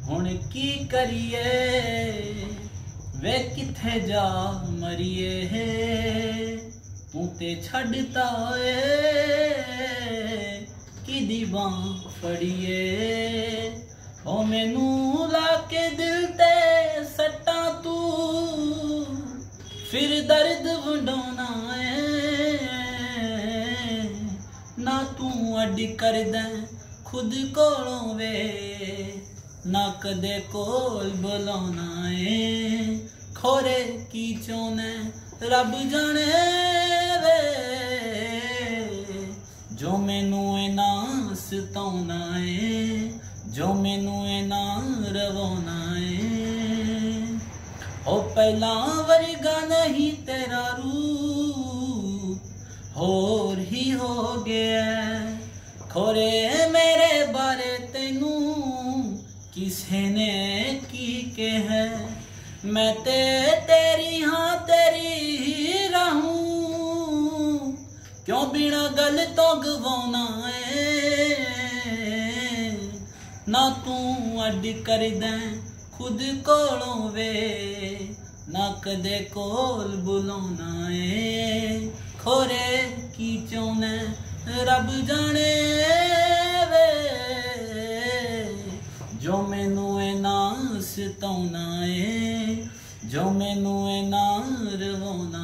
हुण की करिए वे किथे जा मरिए तू ते छड्डता किदी बां फड़िए ओ मैनू लाके दिल ते सट्टां तू फिर दर्द वंडाउणा ना तू अड्ड करदा खुद कोलों वे ना कदे कोल बुलाना खोरे की चाहना रब जाने वे जो मैनू इना सताउना जो मैनू इना रवाना ओ पहला वर्गा नहीं तेरा रूप होर ही हो गया खोरे मेरे बारे तेनू किसे ने की कह मैं तेरी हाँ तेरी ही रहूं क्यों बिना गल तो गवाना ना तू अड्ड कर दे खुद कोलों वे ना कदे कोल बुलाना खोरे की चाहना रब जाने वे जो मैनू इना सताउना जो मैनू इना रवाना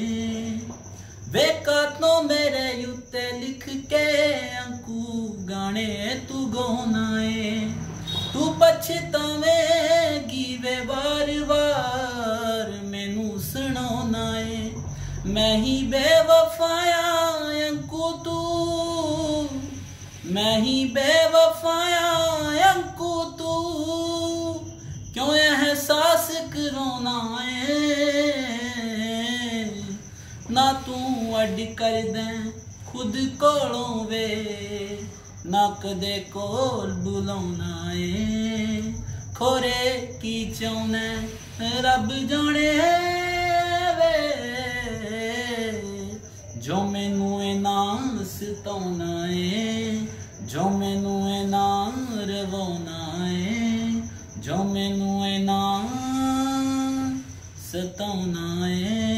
वेका तो मेरे उत्ते लिख के अंकू गाने तू गाना तू पछतावेगी वे बार बार मैनू सुनाना मैं ही बेवफाया अंकू तू मैं ही बेवफाया अंकू तू क्यों एहसास कराना ना तू अड्ड कर दे खुद कोलों वे ना कदे कोल बुलाना खोरे की चाहना रब जाने वे जो मैनू इना सताउना जो मैनू इना रवाना जो मैनू इना सताउना